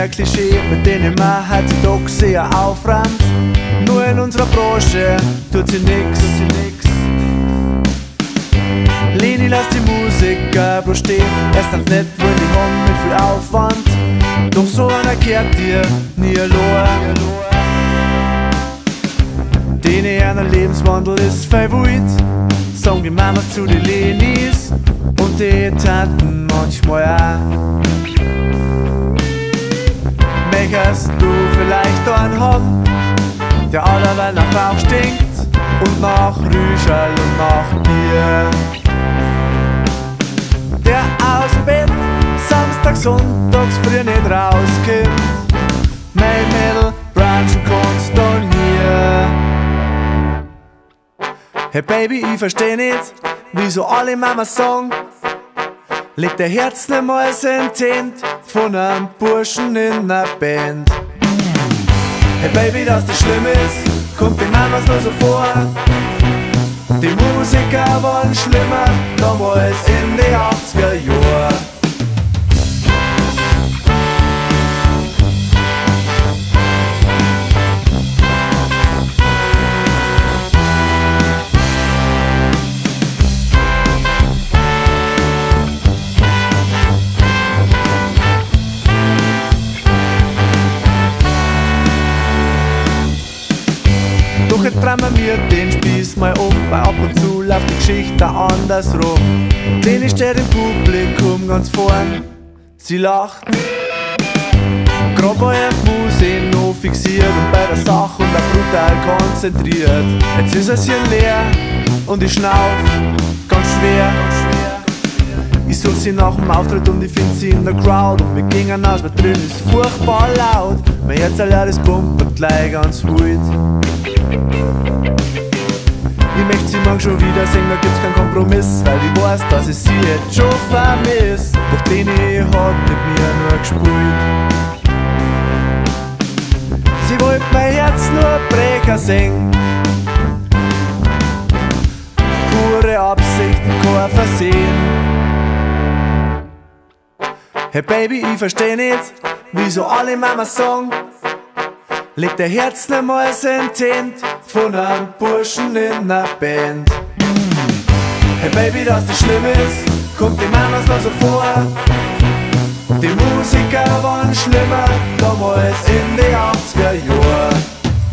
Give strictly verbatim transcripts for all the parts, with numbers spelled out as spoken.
mehr Klischee, mit denen man heutzutage sehr aufrennt. Nur in unserer Branche tut sie nix, tut sie nix. Leni lässt die Musiker bloß stehen, erst ganz nett wollen die haben mit viel Aufwand. Doch so einer kehrt dir nie allein. Denen ihren Lebenswandel ist favorit, sagen die Mamas zu den Lenis und die Tanten manchmal auch. Möchtest du vielleicht einen haben, der allerweil nach Rauch stinkt und nach Rüschel und nach Bier? Der aus Bett samstags, sonntags früh nicht rauskommt, mein Mädel brunchen kannst du nie. Hey Baby, ich versteh nicht, wieso alle Mamas sagen, leg dein Herz niemals intent von einem Burschen in einer Band. Hey Baby, dass das schlimm ist, kommt den Mamas nur so vor. Die Musiker waren schlimmer, damals in die achtziger Jahren. Doch jetzt drehen wir den Spieß mal um, weil ab und zu läuft die Geschichte andersrum. Leni steht im Publikum ganz vorn, sie lacht. Grad war er auf Musik noch fixiert und bei der Sache und auch brutal konzentriert. Jetzt ist es hier leer und ich schnauf ganz schwer. Ich such sie nach dem Auftritt und ich find sie in der Crowd. Und wir gingen aus, weil drin ist furchtbar laut. Mein Herz allein das pumpert gleich ganz wild. Ich möchte sie morgen schon wieder sehen, da gibt's keinen Kompromiss, weil ich weiß, dass ich sie jetzt schon vermiss. Doch den ich hat mit mir nur gespielt. Sie wollte mein Herz nur Breker singen. Pure Absicht, kein Versehen. Hey Baby, ich versteh nicht, wieso alle Mamas sagen, leg dein Herz niemals intent von einem Burschen in einer Band. Hey Baby, dass das schlimm ist, kommt die Mamas noch so vor. Die Musiker waren schlimmer, damals in die achtziger Jahren.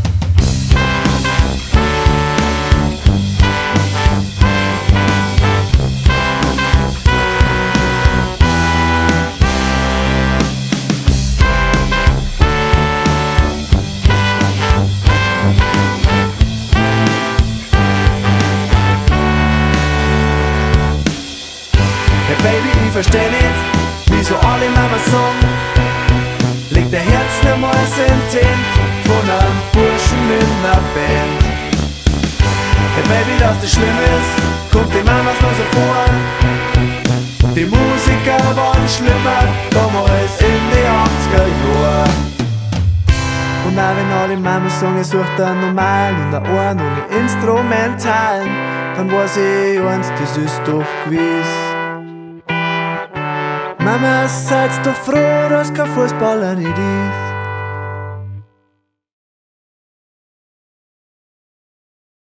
Hey Baby, ich versteh nicht, wieso alle Mamas sagen, leg dein Herz niemals intent von einem Burschen in einer Band. Hey Baby, dass das schlimm ist, kommt die Mamas noch so vor. Die Musiker waren schlimmer, damals in die achtziger Jahren. Und auch wenn alle Mamas sagen, ich such einen normalen und einen Ohren und einen instrumentalen, dann weiß ich eins, das ist doch gewiss. Mama, seid doch froh, dass kein Fußballer nicht ist.